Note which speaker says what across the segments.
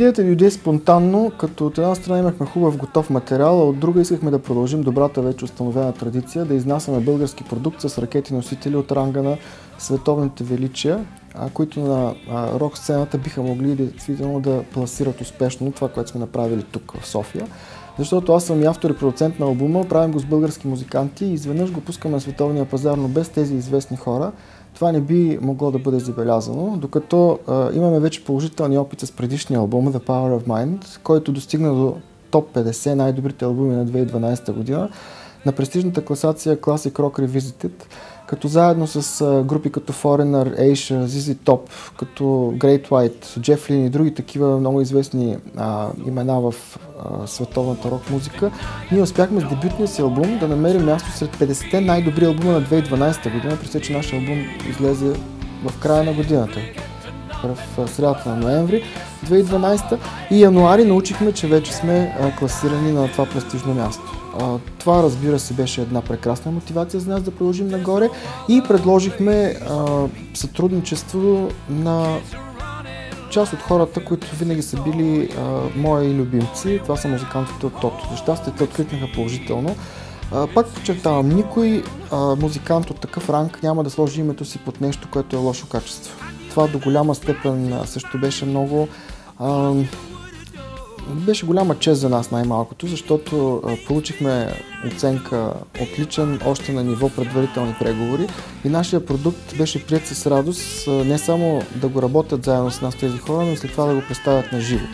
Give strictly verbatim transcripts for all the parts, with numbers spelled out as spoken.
Speaker 1: Идеята дойде спонтанно, като от една страна имахме хубав готов материал, а от друга искахме да продължим добрата вече установена традиция, да изнасяме български продукт с ракети носители от ранга на световните величия, които на рок сцената биха могли действително да пласират успешно това, което сме направили тук в София. Защото аз съм и автор и продуцент на албума, правим го с български музиканти и изведнъж го пускаме на световния пазар, но без тези известни хора. Това не би могло да бъде забелязано, докато а, имаме вече положителни опит с предишния албум The Power of Mind, който достигна до топ петдесет най-добрите албуми на две хиляди и дванадесета година на престижната класация Classic Rock Revisited, като заедно с а, групи като Foreigner, Asia, зет зет Top, като Great White, Jeff Lynne и други такива много известни а, имена в а, световната рок музика, ние успяхме с дебютния си албум да намерим място сред петдесетте най-добри албума на две хиляди и дванадесета година, при че нашия албум излезе в края на годината, в средата на ноември две хиляди и дванадесета, и януари научихме, че вече сме а, класирани на това престижно място. А, това, разбира се, беше една прекрасна мотивация за нас да продължим нагоре и предложихме а, сътрудничество на част от хората, които винаги са били а, мои любимци. Това са музикантите от Toto. За щастие те откликнаха положително. А, пак подчертавам, никой а, музикант от такъв ранг няма да сложи името си под нещо, което е лошо качество. Това до голяма степен също беше много... А, беше голяма чест за нас най-малкото, защото а, получихме оценка отличен още на ниво предварителни преговори и нашия продукт беше приет с радост, а, не само да го работят заедно с нас тези хора, но и след това да го представят на живо.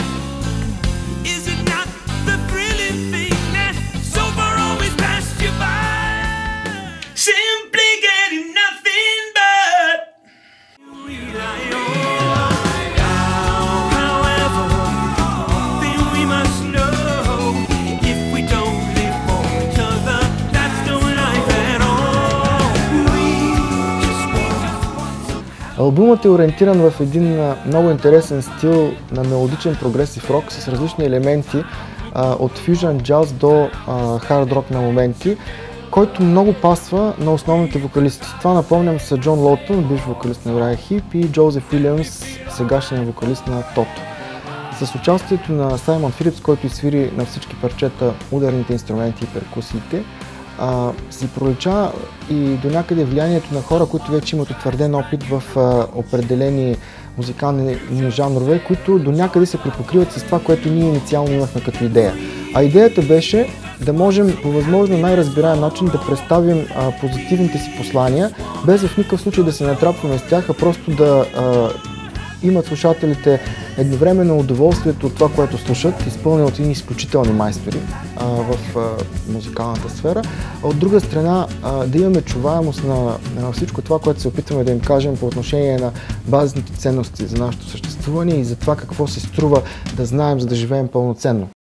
Speaker 1: Албумът е ориентиран в един много интересен стил на мелодичен прогресив рок с различни елементи а, от фюжън джаз до хард рок на моменти, който много пасва на основните вокалисти. Това, напомням, са Джон Лawton, бивш вокалист на Uriah Heep, и Джозеф Уилямс, сегашен вокалист на Toto. С участието на Simon Phillips, който изсвири на всички парчета ударните инструменти и перкусиите, Uh, си пролича и до някъде влиянието на хора, които вече имат утвърден опит в uh, определени музикални жанрове, които до някъде се припокриват с това, което ние инициално имахме като идея. А идеята беше да можем по възможно най-разбираем начин да представим uh, позитивните си послания, без в никакъв случай да се натрапваме с тях, а просто да uh, имат слушателите едновременно удоволствието от това, което слушат, изпълнено от едни изключителни майстори а, в а, музикалната сфера. А от друга страна а, да имаме чуваемост на, на всичко това, което се опитваме да им кажем по отношение на базисните ценности за нашето съществуване и за това какво се струва да знаем, за да живеем пълноценно.